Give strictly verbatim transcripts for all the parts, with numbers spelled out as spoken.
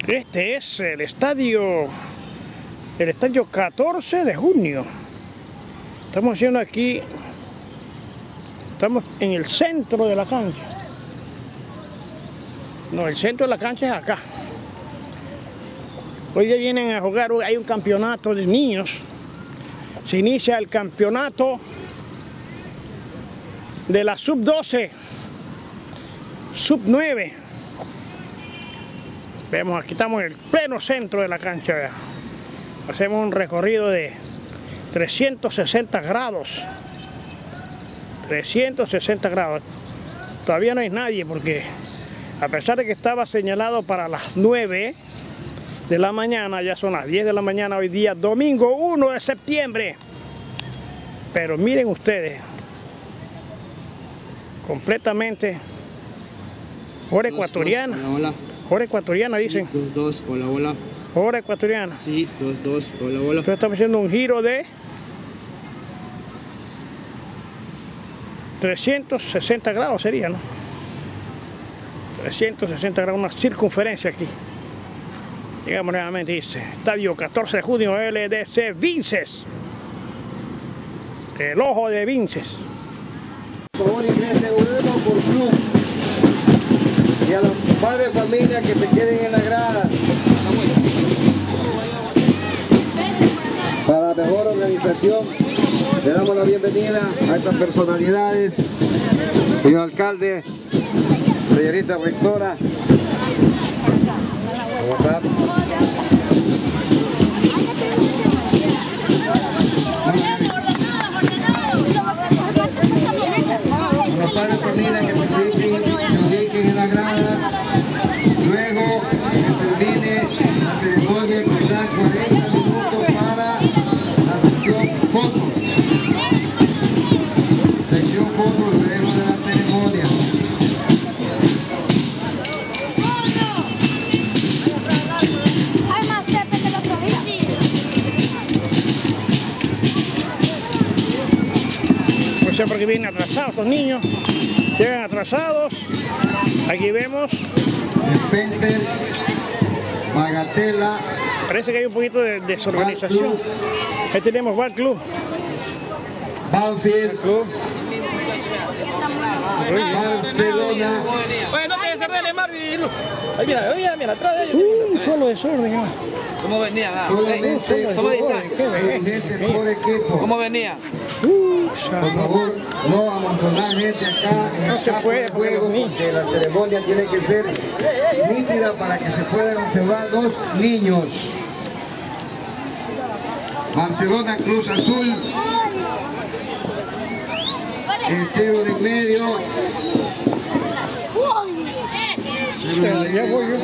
Este es el estadio, el estadio catorce de junio. Estamos haciendo aquí, estamos en el centro de la cancha. No, el centro de la cancha es acá. Hoy día vienen a jugar, hay un campeonato de niños. Se inicia el campeonato de la sub doce, sub nueve. Vemos, aquí estamos en el pleno centro de la cancha. ¿Vea? Hacemos un recorrido de trescientos sesenta grados. trescientos sesenta grados. Todavía no hay nadie porque a pesar de que estaba señalado para las nueve de la mañana, ya son las diez de la mañana hoy día, domingo uno de septiembre. Pero miren ustedes, completamente hora ecuatoriana. Hola, hola. Hora ecuatoriana, dicen. Sí, dos, dos, hola, hola. Hora ecuatoriana. Sí, dos, dos, hola, hola. Entonces estamos haciendo un giro de trescientos sesenta grados sería, ¿no? trescientos sesenta grados, una circunferencia aquí. Llegamos nuevamente, dice, estadio catorce de junio, L D C Vinces. El ojo de Vinces. Por favor, ingrese uno por club. Y a los padres de familia que se queden en la grada. Para la mejor organización, le damos la bienvenida a estas personalidades. Señor alcalde, señorita rectora. ¿Cómo está? Los padres de familia que se ubiquen, se ubiquen en la grada. Luego que termine la ceremonia, que da cuarenta minutos para la sección fotos. Sección fotos luego de la ceremonia. No sé por qué vienen atrasados los niños. Llegan atrasados. Aquí vemos. Spencer, Bagatella. Parece que hay un poquito de desorganización. Ahí tenemos Bar Club. Banfield, Club. Barcelona. Oye, no te desordenes, Marvin. Ahí mira, mira, mira, atrás de ellos. Uh, solo desorden. ¿No? ¿Cómo venían? Ah, Solamente toma distancia. gente por equipo. ¿Cómo venían? Uh, Por favor, no amontonar gente acá en No el se campo puede, de porque juego, los niños- porque la ceremonia tiene que ser nítida para que se puedan observar los niños. Barcelona, Cruz Azul. Estero de medio. ya voy yo.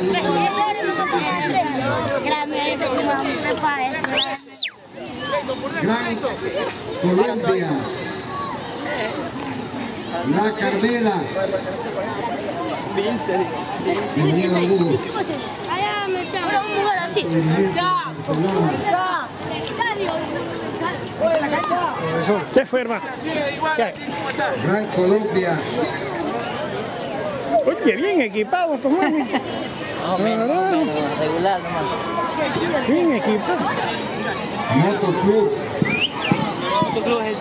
Gran Colombia. La Carmela. Bienvenido, Hugo. ¿Qué fue, hermano? ¿Qué hay? Gran Colombia. Oye, bien equipados estos manes. Regular nomás. Bien equipados. Motoclub. ¿Tu club es ese?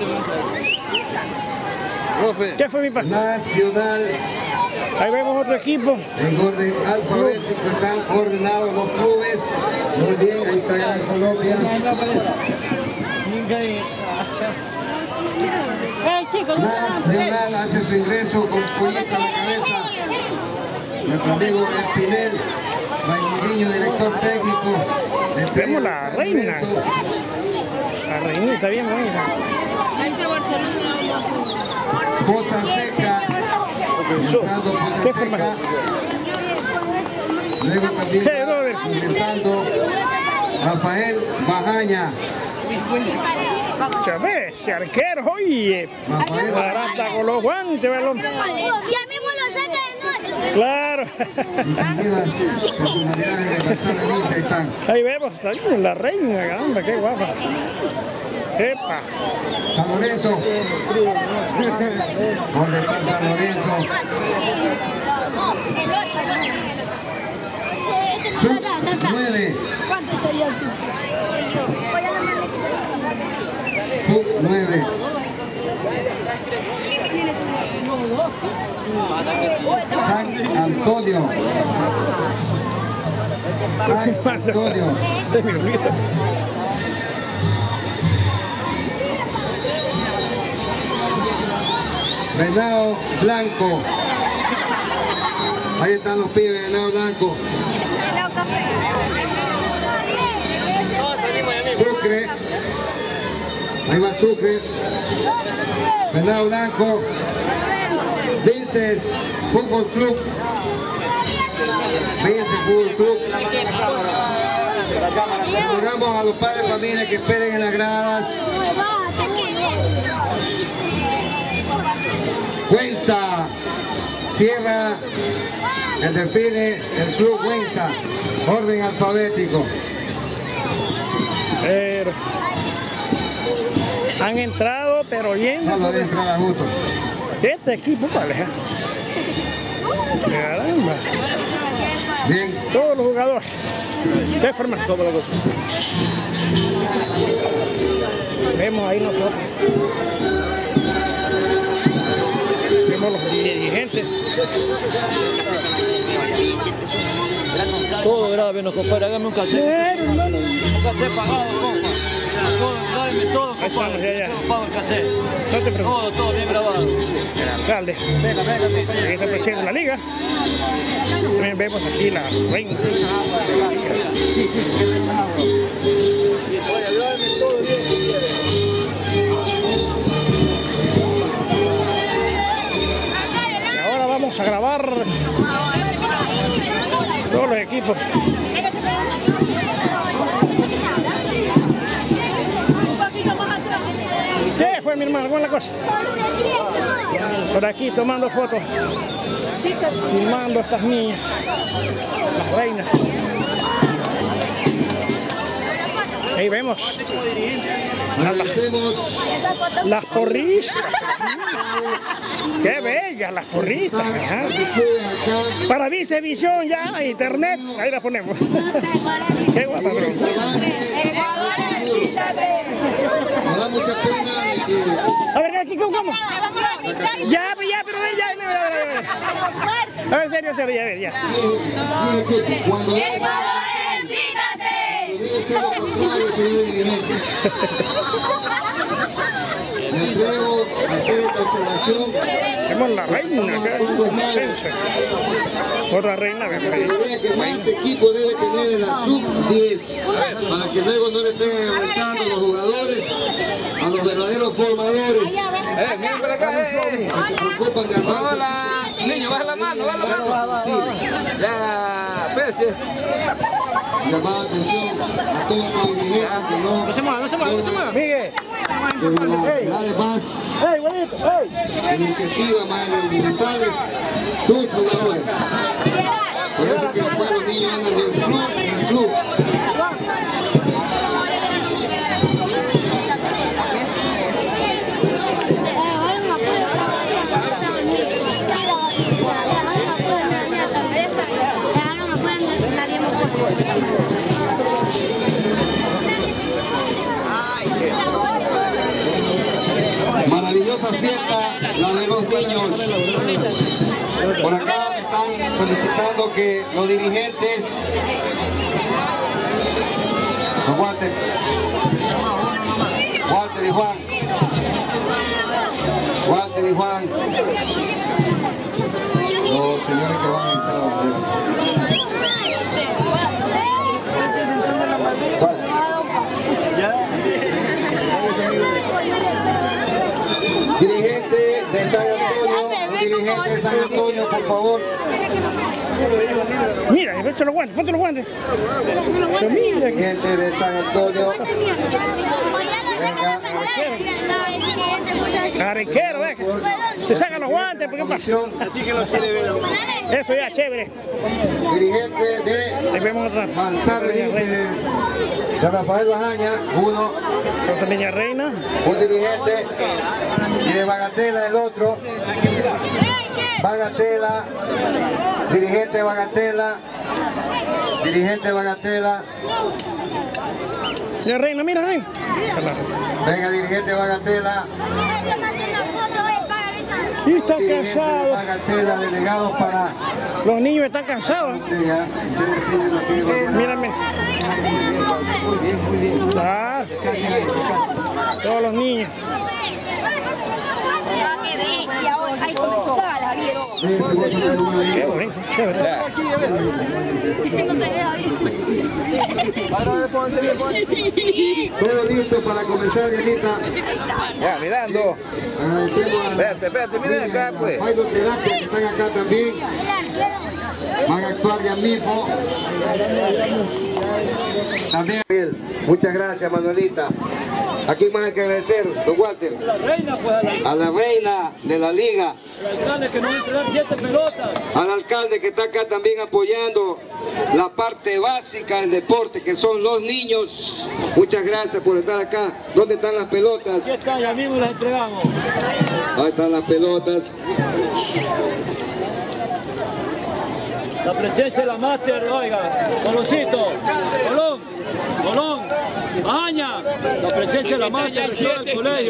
Profe. ¿Qué fue mi padre? Nacional. Ahí vemos otro equipo. En orden alfabético están ordenados los clubes. Muy bien, ahí está Gran Colombia. Nacional hace su ingreso con pollita a la cabeza. Nuestro amigo Espinel, Raimundo, director técnico. Le Vemos pedimos la su reina. ingreso. La reinita bien bonita. Cosa Seca. Entrando ¿Qué Cosa forma? Seca. Luego también ¿Qué, brother? ingresando Rafael Bajaña. Ya ves, ese arquero, oye. Rafael Barata con los guantes, ¿verdad? Ya mismo lo saca de noche. Claro. Distinguidas personalidades de Barcelona, ahí están. Ahí vemos, ahí la reina, caramba, qué guapa. Epa. San Lorenzo. ¿Dónde está San Lorenzo? El ocho, ¿no? nueve. ¿Cuánto sería tú? Sub nueve. San Antonio. San Antonio. Venado Blanco. Ahí están los pibes, Venado Blanco. Sucre. Ahí va Sucre. Venado Blanco. Vinces Fútbol Club. Vinces Fútbol Club. Saludamos a los padres de familia que esperen en las gradas. Güenza cierra el desfile el Club Güenza, orden alfabético. Pero han entrado, pero yendo. No, no entrada justo. Este equipo, vale. Caramba. Bien. Todos los jugadores. ¿Qué forma? Todos los jugadores. Vemos ahí nosotros. Vemos los dirigentes. Todo grave, compadre, hágame un cassette. Un cassette pagado, compa. Todo, dame todo, compadre. Ya, ya. Todo pago el cassette. No te preocupes. Todo, todo bien grabado. Alcalde. Venga, venga, compañero. Ahí está el presidente de la liga. También vemos aquí la reina. Oye, ayúdame todo bien, si quieres. Y ahora vamos a grabar todos los equipos. ¿Qué fue, mi hermano? ¿Cómo es la cosa? Por aquí tomando fotos, filmando a estas niñas, las reinas. Ahí vemos Agradecemos las porristas. Qué bellas las porristas. ¿eh? Para Vicevisión ya, internet, ahí la ponemos. Qué guapa, bro. Me da mucha pena de que A ver, aquí, ¿cómo? cómo? Ya, ya, pero ya, ya, ya, ya. A ver, serio, serio, ya, a ver, ya. cuando debe ser lo contrario, señor dirigente. Me atrevo a hacer esta observación. Vemos la reina acá, otra reina, La idea que más equipo debe tener en la sub diez, para que luego no le estén avanzando los jugadores a los verdaderos formadores. Eh, miren para acá, eh. Que se preocupan de armar. Hola, niño, baja la mano, baja la mano. Ya, espérese. Llamar atención a todos los dirigentes que no. No se mueva, no se mueva, no se mueva. Miguel. Que darle más ¡Ey, bonito! ¡Ey! iniciativa, más voluntades, sus jugadores. Por eso que después los niños andan de club en club. Maravillosa fiesta, la de los niños. Por acá me están felicitando que los dirigentes, los Walter, Walter y Juan, Walter y Juan, los señores que van a izar la bandera. Dirigente de San Antonio, dirigente de San Antonio, por favor. Mira, ponte los guantes, ponte los guantes. Pero mira, que- Dirigente de San Antonio. Arequero, ¿ves? Se sacan los guantes, ¿por qué pasa? Así que los quiere ver. Eso ya, chévere. Dirigente de Ahí vemos otra. Manzarre, Niña dice, reina. de Rafael Bajaña, uno. Otra niña reina. Un dirigente. Y de Bagatela el otro. Bagatela. Dirigente de Bagatela. dirigente Bagatela. Ya, Reina, mira, Reina. Venga, dirigente Bagatela. Y está Dirigente cansado. Bagatela, delegado para... Los niños están cansados. Ya, usted decide lo que va a Mírame. Muy bien, muy bien. Ah, todos los niños. Qué bonito, chévere. Todo listo para comenzar, Dianita. Ya, mirando. Agradecemos a Espérate, espérate, mira acá, pues. Pailo Terapia, que están acá también. Van a actuar ya mismo. También. Muchas gracias, Manuelita. ¿A quién más hay que agradecer, don Walter? La reina, pues, a la, A la reina de la liga. al alcalde que nos va a entregar siete pelotas. Al alcalde que está acá también apoyando la parte básica del deporte, que son los niños. Muchas gracias por estar acá. ¿Dónde están las pelotas? Aquí están, ya mismo las entregamos. Ahí están las pelotas. La presencia de la máster, oiga, Coloncito, Colón, Colón, Aña, la presencia de la máster, rectora del colegio.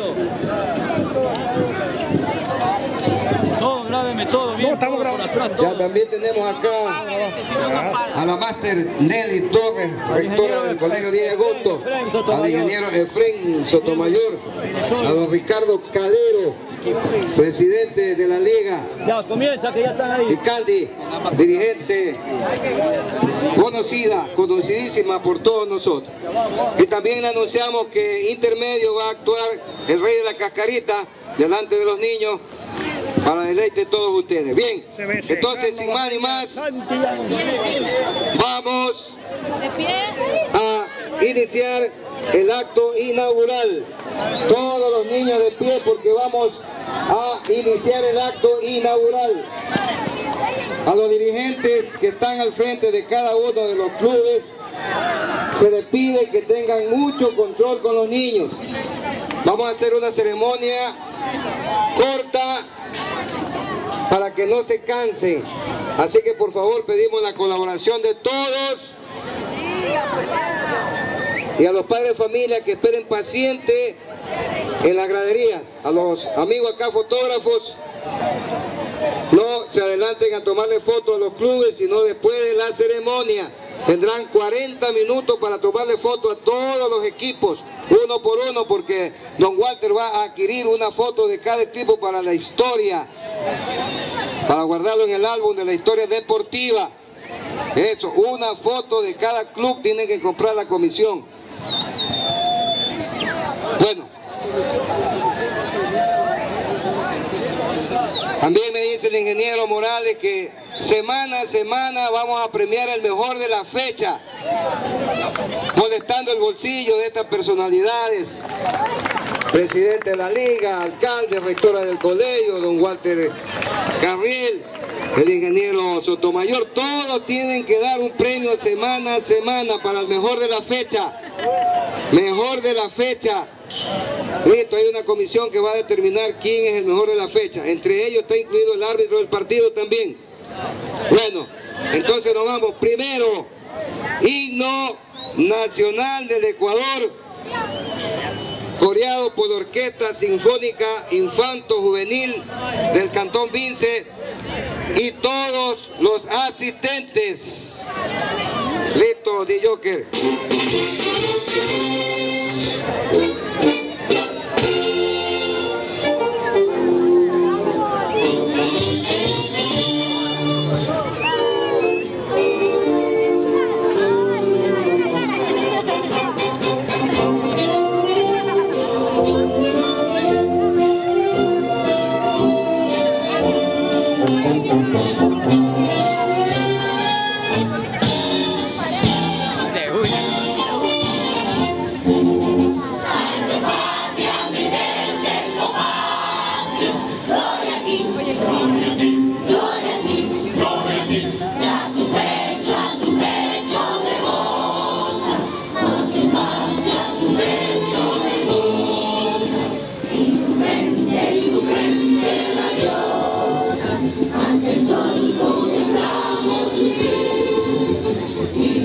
Todo, grábeme todo, bien, No, estamos todo por grabando. atrás, todo. Ya también tenemos acá a la máster Nelly Torres, rectora del Colegio diez de agosto, al ingeniero Efrén Sotomayor, a don Ricardo Calero, presidente de la liga, Ya, comienza, que ya están ahí. y Caldi, dirigente conocida, conocidísima por todos nosotros. Y también anunciamos que intermedio va a actuar el rey de la cascarita delante de los niños para deleite de todos ustedes. Bien, entonces sin más ni más, vamos a iniciar el acto inaugural. Todos los niños de pie porque vamos a iniciar el acto inaugural. A los dirigentes que están al frente de cada uno de los clubes se les pide que tengan mucho control con los niños. Vamos a hacer una ceremonia corta para que no se cansen. Así que por favor pedimos la colaboración de todos y a los padres de familia que esperen paciente en las graderías. A los amigos acá fotógrafos, no se adelanten a tomarle fotos a los clubes, sino después de la ceremonia. Tendrán cuarenta minutos para tomarle fotos a todos los equipos, uno por uno, porque don Walter va a adquirir una foto de cada equipo para la historia, para guardarlo en el álbum de la historia deportiva. Eso, una foto de cada club tiene que comprar la comisión. Bueno, también me dice el ingeniero Morales que semana a semana vamos a premiar el mejor de la fecha, molestando el bolsillo de estas personalidades. Presidente de la liga, alcalde, rectora del colegio, don Walter Carriel, el ingeniero Sotomayor, todos tienen que dar un premio semana a semana para el mejor de la fecha. Mejor de la fecha. Listo, hay una comisión que va a determinar quién es el mejor de la fecha. Entre ellos está incluido el árbitro del partido también. Bueno, entonces nos vamos. Primero, himno nacional del Ecuador, coreado por la Orquesta Sinfónica Infanto Juvenil del Cantón Vince y todos los asistentes. Listo, D. Joker.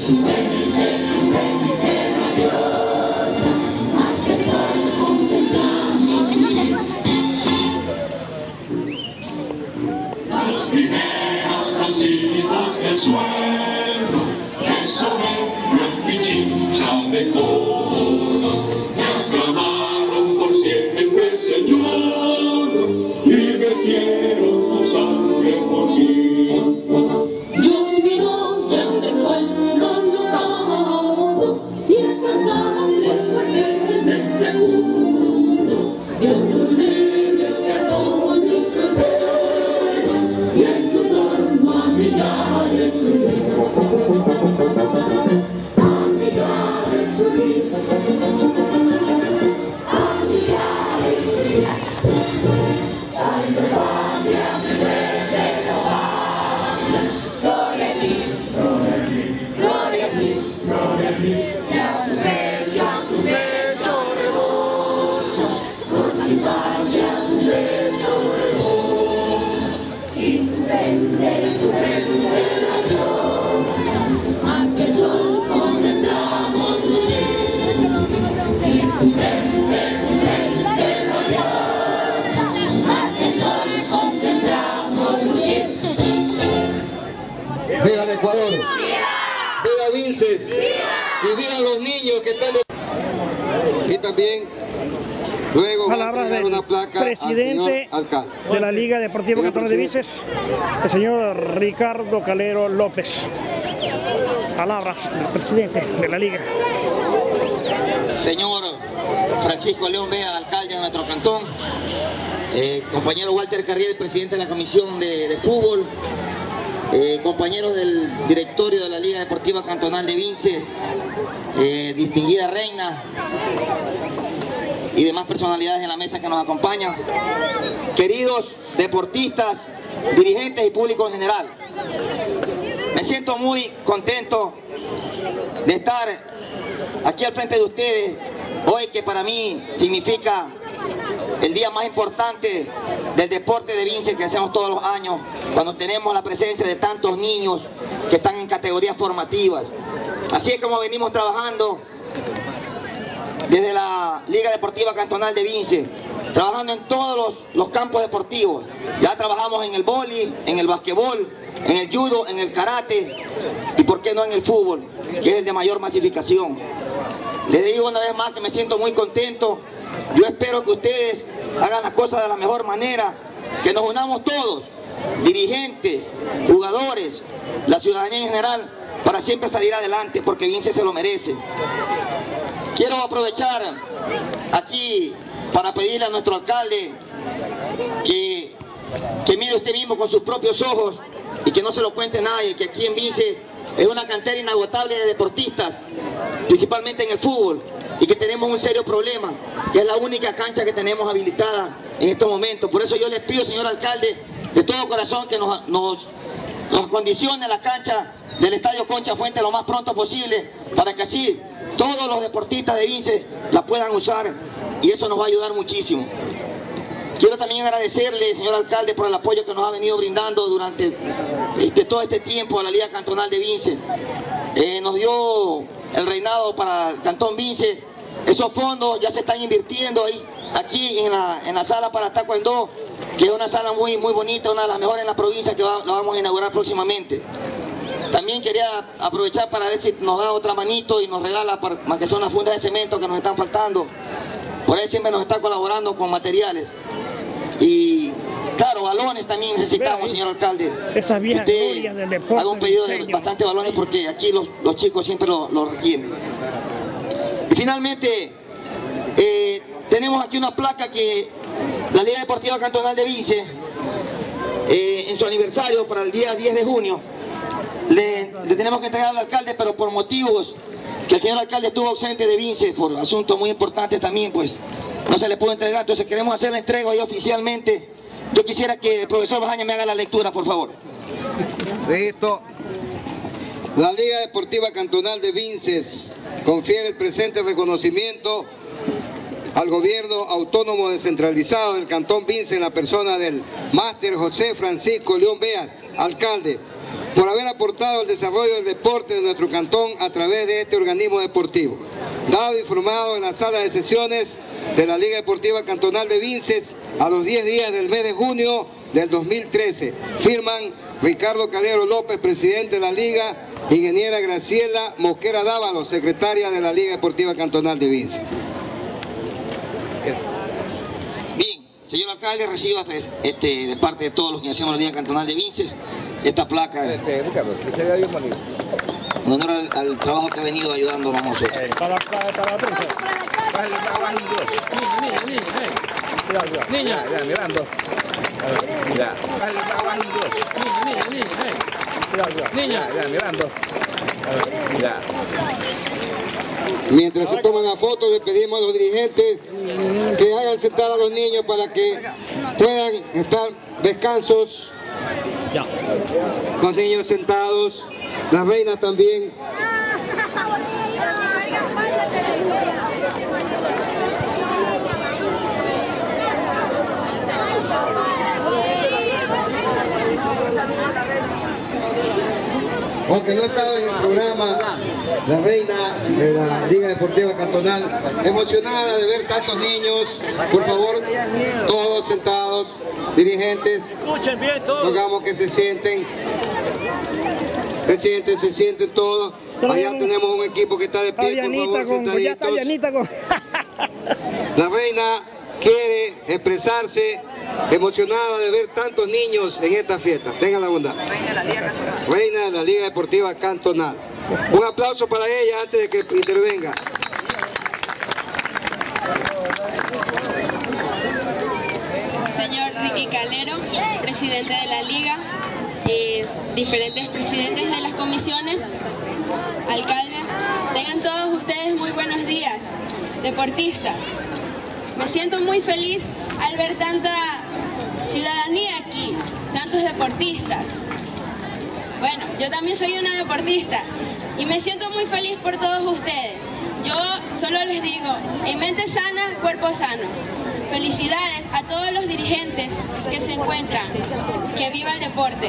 Viva el Ecuador, viva Vinces, y viva los niños que están de... Y también luego va a Palabras entregar del una placa al presidente señor alcalde. de la Liga Deportiva Señor Cantonal de presidente. Vinces, el señor Ricardo Calero López. Palabras del presidente de la Liga. Señor Francisco León Vea, alcalde de nuestro cantón, eh, compañero Walter Carriel, presidente de la Comisión de, de Fútbol, eh, compañeros del directorio de la Liga Deportiva Cantonal de Vinces, eh, distinguida reina y demás personalidades en la mesa que nos acompañan, queridos deportistas, dirigentes y público en general. Me siento muy contento de estar aquí al frente de ustedes hoy, que para mí significa el día más importante del deporte de Vinces que hacemos todos los años, cuando tenemos la presencia de tantos niños que están en categorías formativas. Así es como venimos trabajando desde la Liga Deportiva Cantonal de Vinces, trabajando en todos los, los campos deportivos. Ya trabajamos en el vóley, en el basquetbol, en el judo, en el karate y por qué no en el fútbol, que es el de mayor masificación. Les digo una vez más que me siento muy contento. Yo espero que ustedes hagan las cosas de la mejor manera, que nos unamos todos, dirigentes, jugadores, la ciudadanía en general, para siempre salir adelante, porque Vinces se lo merece. Quiero aprovechar aquí para pedirle a nuestro alcalde que, que mire usted mismo con sus propios ojos y que no se lo cuente nadie, que aquí en Vinces es una cantera inagotable de deportistas, principalmente en el fútbol, y que tenemos un serio problema, que es la única cancha que tenemos habilitada en estos momentos. Por eso yo les pido, señor alcalde, de todo corazón, que nos, nos, nos condicione la cancha del Estadio Concha Fuente lo más pronto posible, para que así todos los deportistas de Vinces la puedan usar, y eso nos va a ayudar muchísimo. Quiero también agradecerle, señor alcalde, por el apoyo que nos ha venido brindando durante este, todo este tiempo a la Liga Cantonal de Vinces. Eh, nos dio el reinado para el Cantón Vinces. Esos fondos ya se están invirtiendo ahí, aquí en la, en la sala para Taekwondo, que es una sala muy, muy bonita, una de las mejores en la provincia, que va, la vamos a inaugurar próximamente. También quería aprovechar para ver si nos da otra manito y nos regala, para, más que son las fundas de cemento que nos están faltando. Por ahí siempre nos está colaborando con materiales. Y claro, balones también necesitamos, señor alcalde. Esas viejas Usted glorias del deporte. haga un pedido de diseño. bastantes balones, porque aquí los, los chicos siempre lo, lo requieren. Y finalmente, eh, tenemos aquí una placa que la Liga Deportiva Cantonal de Vinces, eh, en su aniversario para el día diez de junio, le, le tenemos que entregar al alcalde, pero por motivos que el señor alcalde estuvo ausente de Vinces, por asuntos muy importantes también, pues no se le pudo entregar. Entonces queremos hacer la entrega hoy oficialmente. Yo quisiera que el profesor Bajaña me haga la lectura, por favor. Listo. La Liga Deportiva Cantonal de Vinces confiere el presente reconocimiento al gobierno autónomo descentralizado del Cantón Vinces, en la persona del máster José Francisco León Beas, alcalde, por haber aportado al desarrollo del deporte de nuestro cantón a través de este organismo deportivo. Dado y formado en la sala de sesiones de la Liga Deportiva Cantonal de Vinces a los diez días del mes de junio del dos mil trece. Firman Ricardo Calero López, presidente de la Liga, ingeniera Graciela Mosquera Dávalo, secretaria de la Liga Deportiva Cantonal de Vinces. Bien, señor alcalde, reciba este, de parte de todos los que hacemos la Liga Cantonal de Vinces esta placa en honor al, al trabajo que ha venido ayudándonos a nosotros. Para, para, para la prensa. Niña, niña, niña, niña. Niña, Ya, mirando. Ya. niña, niña, niña, eh. Niña, Ya, mirando. Ya. Mientras se toman las fotos, le pedimos a los dirigentes que hagan sentar a los niños para que puedan estar descansos. ya. Los niños sentados, las reinas también. Aunque no estaba en el programa, la reina de la Liga Deportiva Cantonal, emocionada de ver tantos niños. Por favor, todos sentados, dirigentes, Escuchen bien todos. rogamos que se sienten, se sienten, se sienten todos. Allá tenemos un equipo que está de pie, por favor, con, ya está sentaditos. llanita con... La reina quiere expresarse, emocionada de ver tantos niños en esta fiesta. Tengan la bondad. Reina de la Liga Deportiva Cantonal. Un aplauso para ella antes de que intervenga. Señor Ricky Calero, presidente de la Liga, eh, diferentes presidentes de las comisiones, alcalde, tengan todos ustedes muy buenos días, deportistas. Me siento muy feliz al ver tanta ciudadanía aquí, tantos deportistas. Bueno, yo también soy una deportista y me siento muy feliz por todos ustedes. Yo solo les digo, en mente sana, cuerpo sano. Felicidades a todos los dirigentes que se encuentran. Que viva el deporte.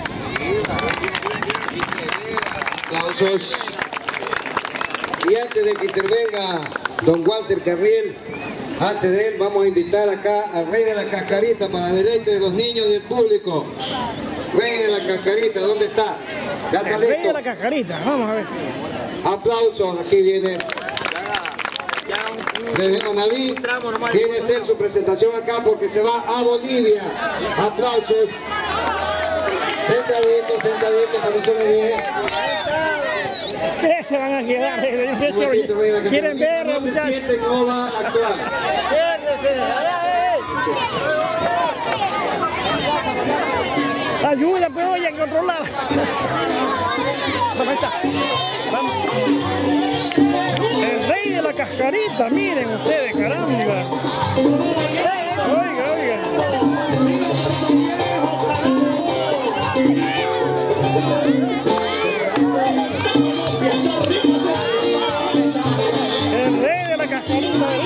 Aplausos. Y antes de que intervenga don Walter Carriel, antes de él vamos a invitar acá al rey de la cascarita para el deleite de los niños y del público. Rey de la cascarita, ¿dónde está? Ya está El rey de listo. la cascarita, vamos a ver. Aplausos, aquí viene desde Manaví, viene a hacer su presentación acá porque se va a Bolivia. Aplausos. Sentadito, sentadito, para que suene bien. Se van a quedar. Un momentito, reina, que Quieren no ver, se muchachos. siente que no va a actuar. Ayuda, pues oye, en otro lado. Ahí está. Vamos. El rey de la cascarita, miren ustedes, caramba. Oiga, oiga. El rey de la cascarita de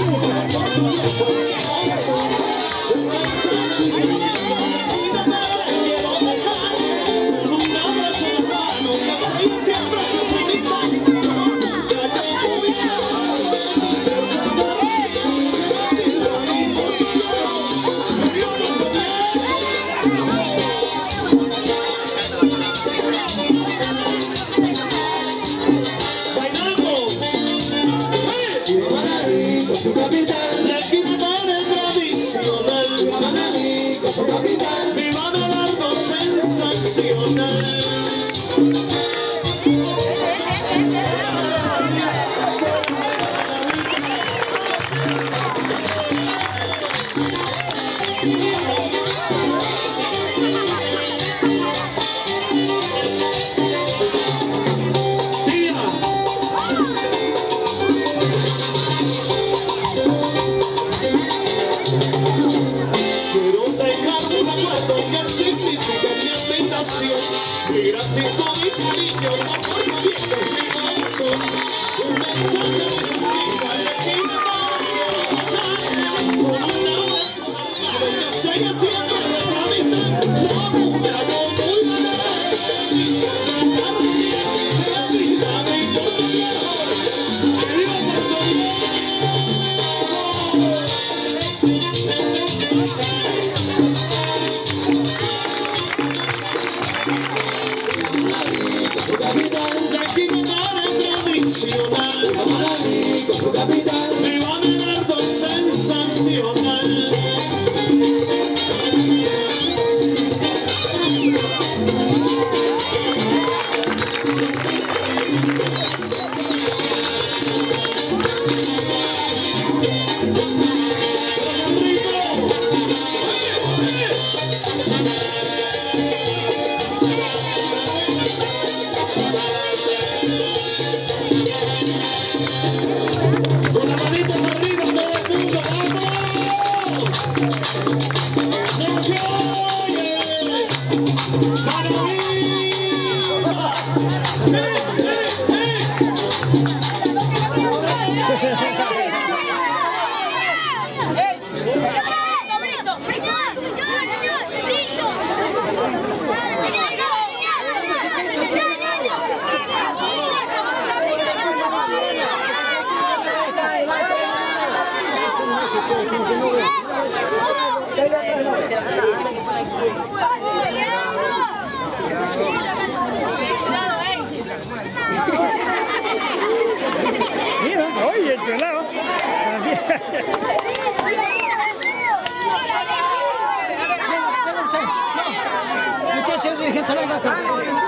dirigencia venga acá.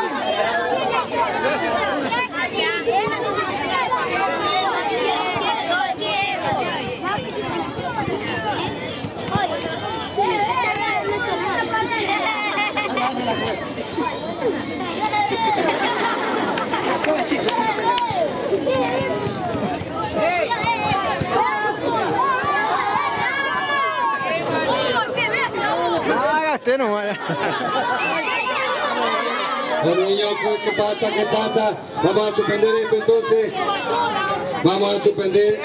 Hágate nomás. Bueno, niños, ¿qué pasa? ¿Qué pasa? Vamos a suspender esto entonces. Vamos a suspender.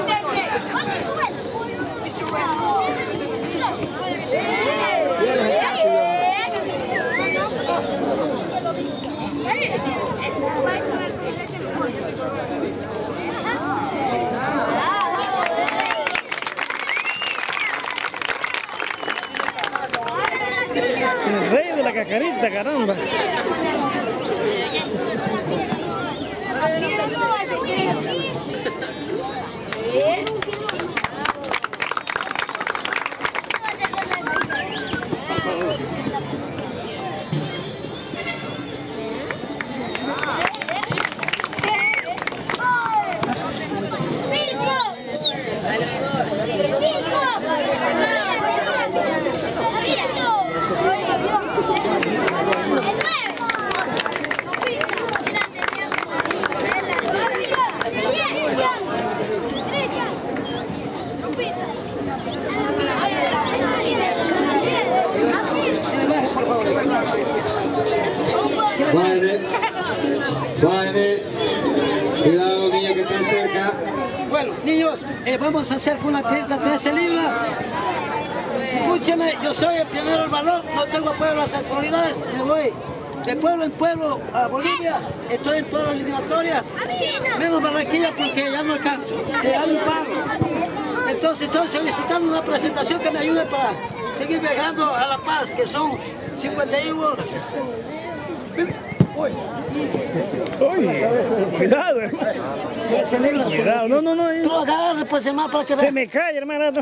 El rey de la cacarita, caramba. Bájenle, bájenle. Cuidado, niños que están cerca. Bueno, niños, eh, vamos a hacer una fiesta de trece libras. Escúcheme, yo soy el pionero del balón, no tengo apoyo de las autoridades, me voy de pueblo en pueblo a Bolivia, estoy en todas las eliminatorias, menos Barranquilla porque ya no alcanzo, eh, hay un paro. Entonces estoy solicitando una presentación que me ayude para seguir viajando a La Paz, que son cincuenta y uno horas. Oye, cuidado, hermano. Cuidado, no, no, no. Tú agarras pues hermano para que veas. Se me cae, hermano.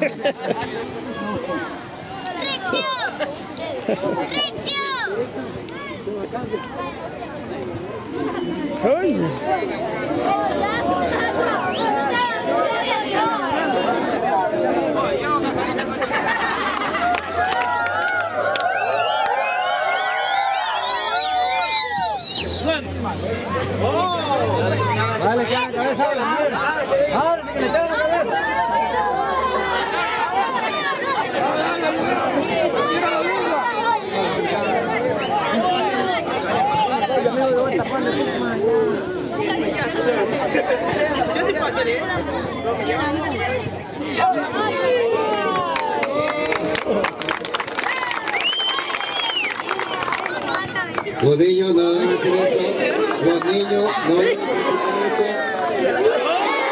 Oye. Vale, que la cabeza de la mujer. Ahora que le tengo la cabeza. Yo sí puedo hacer eso. Los niños no deben hacer eso. Los niños no deben hacer eso.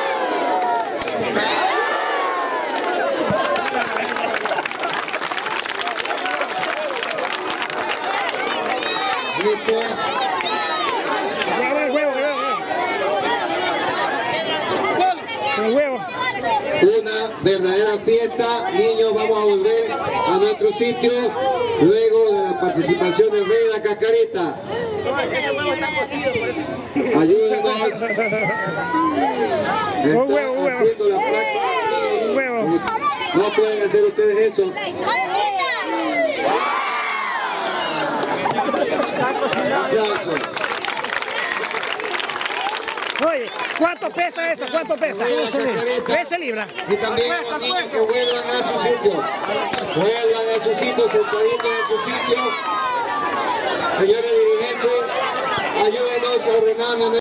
Listo. El huevo, el huevo. Una verdadera fiesta. Niños, vamos a volver a nuestro sitio luego de la participación del rey de la cascarita. Ese huevo está cocido, por eso. Ayúdenos. Un huevo, un huevo. Haciendo la práctica. Un huevo. No pueden hacer ustedes eso. Aplausos. Oye, ¿cuánto pesa eso? ¿Cuánto pesa? trece libras. Y también los niños que vuelvan a su sitio. Vuelvan a su sitio, sentaditos en su sitio. Señores dirigentes, ayúdenos a ordenarnos.